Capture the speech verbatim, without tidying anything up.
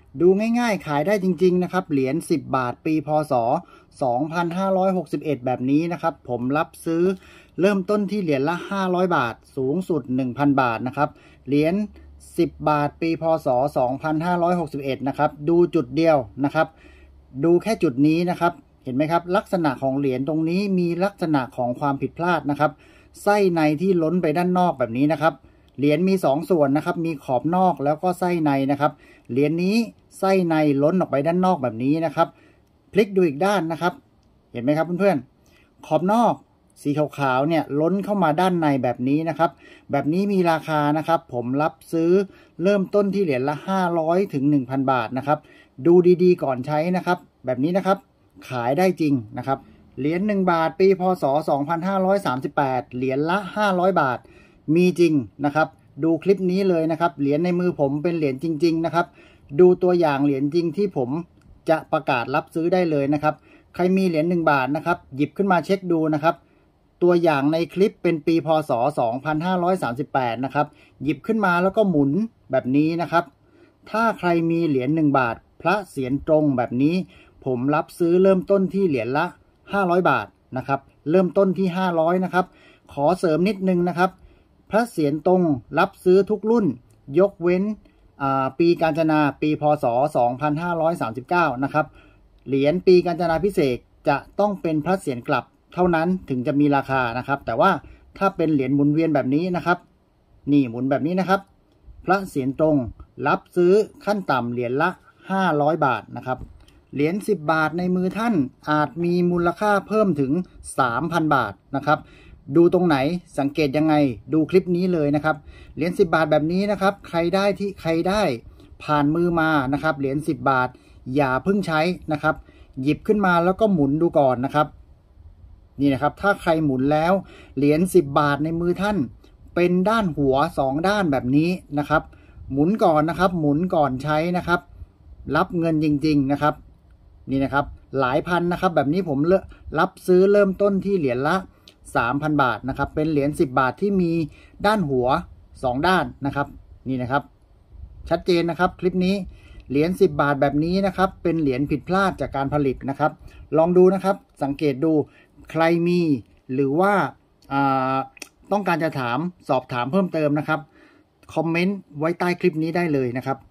ดูง่ายๆขายได้จริงๆนะครับเหรียญสิบบาทปีพศสองพันห้าร้อยหกสิบเอ็ดแบบนี้นะครับผมรับซื้อเริ่มต้นที่เหรียญละห้าร้อยบาทสูงสุด หนึ่งพัน บาทนะครับเหรียญสิบบาทปีพศสองพันห้าร้อยหกสิบเอ็ดนะครับดูจุดเดียวนะครับดูแค่จุดนี้นะครับเห็นไหมครับลักษณะของเหรียญตรงนี้มีลักษณะของความผิดพลาดนะครับไส้ในที่ล้นไปด้านนอกแบบนี้นะครับเหรียญมีสองส่วนนะครับมีขอบนอกแล้วก็ไส้ในนะครับเหรียญนี้ไส้ในล้นออกไปด้านนอกแบบนี้นะครับพลิกดูอีกด้านนะครับเห็นไหมครับเพื่อนๆขอบนอกสีขาวๆเนี่ยล้นเข้ามาด้านในแบบนี้นะครับแบบนี้มีราคานะครับผมรับซื้อเริ่มต้นที่เหรียญละห้าร้อยถึง หนึ่งพัน บาทนะครับดูดีๆก่อนใช้นะครับแบบนี้นะครับขายได้จริงนะครับเหรียญหนึ่งบาทปีพศสองพันห้าร้อยสามสิบแปดเหรียญละห้าร้อยบาทมีจริงนะครับดูคลิปนี้เลยนะครับเหรียญในมือผมเป็นเหรียญจริงๆนะครับดูตัวอย่างเหรียญจริงที่ผมจะประกาศรับซื้อได้เลยนะครับใครมีเหรียญหนึ่งบาทนะครับหยิบขึ้นมาเช็คดูนะครับตัวอย่างในคลิปเป็นปีพศสองพันห้าร้อยสามสิบแปดนะครับหยิบขึ้นมาแล้วก็หมุนแบบนี้นะครับถ้าใครมีเหรียญหนึ่งบาทพระเศียรตรงแบบนี้ผมรับซื้อเริ่มต้นที่เหรียญละห้าร้อยบาทนะครับเริ่มต้นที่ห้าร้อยนะครับขอเสริมนิดนึงนะครับพระเศียรตรงรับซื้อทุกรุ่นยกเว้นปีกาญจนาปีพศสองพันห้าร้อยสามสิบเก้านะครับเหรียญปีกาญจนาพิเศษจะต้องเป็นพระเศียรกลับเท่านั้นถึงจะมีราคานะครับแต่ว่าถ้าเป็นเหรียญหมุนเวียนแบบนี้นะครับนี่หมุนแบบนี้นะครับพระเศียรตรงรับซื้อขั้นต่ำเหรียญละห้าร้อยบาทนะครับเหรียญสิบบาทในมือท่านอาจมีมูลค่าเพิ่มถึง สามพัน บาทนะครับดูตรงไหนสังเกตยังไงดูคลิปนี้เลยนะครับเหรียญสิบบาทแบบนี้นะครับใครได้ที่ใครได้ผ่านมือมานะครับเหรียญสิบบาทอย่าเพิ่งใช้นะครับหยิบขึ้นมาแล้วก็หมุนดูก่อนนะครับนี่นะครับถ้าใครหมุนแล้วเหรียญสิบบาทในมือท่านเป็นด้านหัวสองด้านแบบนี้นะครับหมุนก่อนนะครับหมุนก่อนใช้นะครับรับเงินจริงๆนะครับนี่นะครับหลายพันนะครับแบบนี้ผมรับซื้อเริ่มต้นที่เหรียญละ สามพัน บาทนะครับเป็นเหรียญสิบบาทที่มีด้านหัวสองด้านนะครับนี่นะครับชัดเจนนะครับคลิปนี้เหรียญสิบบาทแบบนี้นะครับเป็นเหรียญผิดพลาดจากการผลิตนะครับลองดูนะครับสังเกตดูใครมีหรือว่าต้องการจะถามสอบถามเพิ่มเติมนะครับคอมเมนต์ไว้ใต้คลิปนี้ได้เลยนะครับ